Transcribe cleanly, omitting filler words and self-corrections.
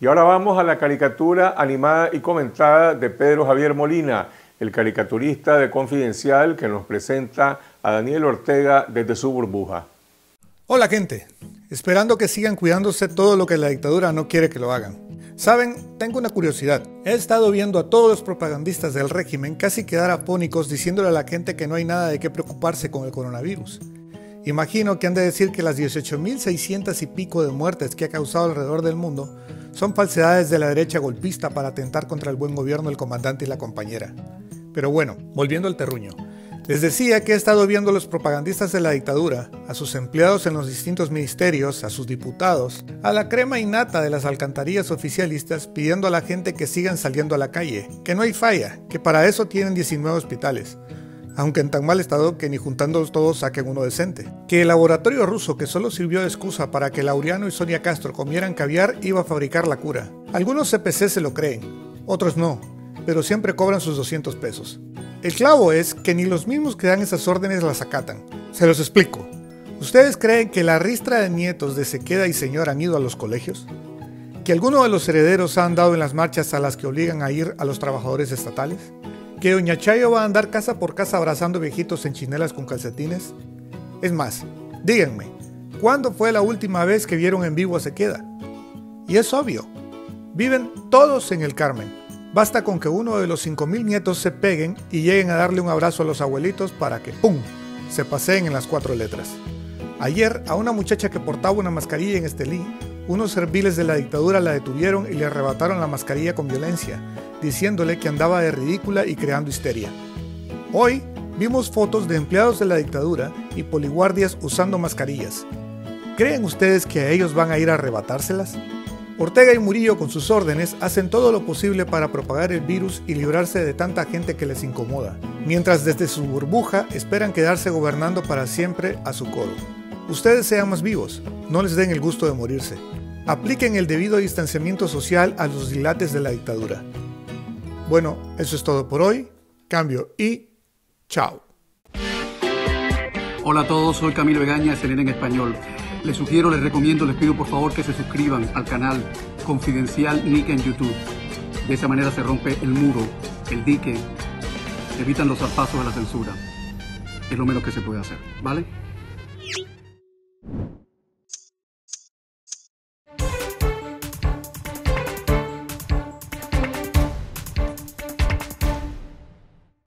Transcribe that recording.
Y ahora vamos a la caricatura animada y comentada de Pedro Javier Molina, el caricaturista de Confidencial que nos presenta a Daniel Ortega desde su burbuja. Hola gente, esperando que sigan cuidándose todo lo que la dictadura no quiere que lo hagan. Saben, tengo una curiosidad. He estado viendo a todos los propagandistas del régimen casi quedar afónicos diciéndole a la gente que no hay nada de qué preocuparse con el coronavirus. Imagino que han de decir que las 18.600 y pico de muertes que ha causado alrededor del mundo son falsedades de la derecha golpista para atentar contra el buen gobierno del comandante y la compañera. Pero bueno, volviendo al terruño. Les decía que he estado viendo a los propagandistas de la dictadura, a sus empleados en los distintos ministerios, a sus diputados, a la crema innata de las alcantarillas oficialistas pidiendo a la gente que sigan saliendo a la calle, que no hay falla, que para eso tienen 19 hospitales, aunque en tan mal estado que ni juntándolos todos saquen uno decente. Que el laboratorio ruso que solo sirvió de excusa para que Laureano y Sonia Castro comieran caviar iba a fabricar la cura. Algunos CPC se lo creen, otros no, pero siempre cobran sus 200 pesos. El clavo es que ni los mismos que dan esas órdenes las acatan. Se los explico. ¿Ustedes creen que la ristra de nietos de Sequeda y Señor han ido a los colegios? ¿Que alguno de los herederos ha andado en las marchas a las que obligan a ir a los trabajadores estatales? ¿Que Doña Chayo va a andar casa por casa abrazando viejitos en chinelas con calcetines? Es más, díganme, ¿cuándo fue la última vez que vieron en vivo a Sequeda? Y es obvio, viven todos en el Carmen. Basta con que uno de los 5.000 nietos se peguen y lleguen a darle un abrazo a los abuelitos para que ¡pum!, se paseen en las 4 letras. Ayer, a una muchacha que portaba una mascarilla en Estelí, unos serviles de la dictadura la detuvieron y le arrebataron la mascarilla con violencia, diciéndole que andaba de ridícula y creando histeria. Hoy vimos fotos de empleados de la dictadura y poliguardias usando mascarillas. ¿Creen ustedes que a ellos van a ir a arrebatárselas? Ortega y Murillo con sus órdenes hacen todo lo posible para propagar el virus y librarse de tanta gente que les incomoda, mientras desde su burbuja esperan quedarse gobernando para siempre a su coro. Ustedes sean más vivos, no les den el gusto de morirse. Apliquen el debido distanciamiento social a los dilates de la dictadura. Bueno, eso es todo por hoy. Cambio y chao. Hola a todos, soy Camilo Egaña, CNN en español. Les sugiero, les recomiendo, les pido por favor que se suscriban al canal Confidencial Nica en YouTube. De esa manera se rompe el muro, el dique, se evitan los zarpazos de la censura. Es lo menos que se puede hacer, ¿vale?